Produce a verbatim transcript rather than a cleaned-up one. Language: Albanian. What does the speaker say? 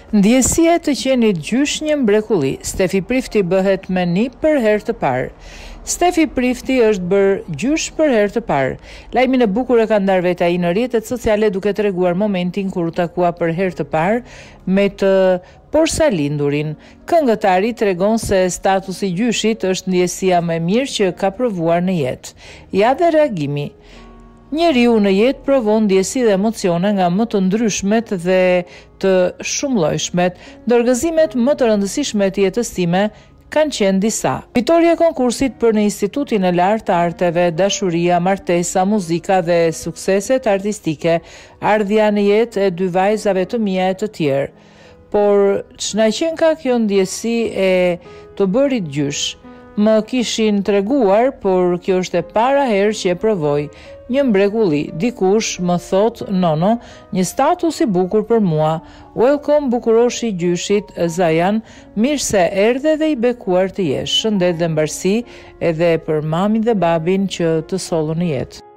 Ndjesia të qenit gjysh një mrekulli. Stefi Prifti bëhet me një për herë të parë. Stefi Prifti është bërë gjysh për herë të parë. Lajmin e bukur e ka ndarë vetë ai në rrjetet sociale duke treguar momentin kur u takua për herë të parë me të porsalindurin. Këngëtari tregon se statusi i gjyshit është ndjesia më e mirë që ka provuar në jetë. Ja dhe reagimi. Njeriu në jetë provon ndjesi dhe emocione nga më të ndryshmet dhe të shumëllojshmet. Ndërgëzimet më të rëndësishme të jetës time kanë qenë disa. Fitoria e konkursit për në Institutin e Lartë të Arteve, dashuria, martesa, muzika dhe sukseset artistike, ardhja në jetë e dy vajzave të mia e të tjerë. Por ç'na qen ka kjo ndjesi e të bërit gjysh? Më kishin treguar, por kjo është e para herë që e provoj. Një mrekulli, dikush më thot, nono, një status i bukur për mua. Welcome bukuroshi gjyshit, Zajan, mirë se erdhe dhe i bekuar të jesh. Shëndet dhe mbarësi edhe për mamin dhe babin që të sollën në jetë.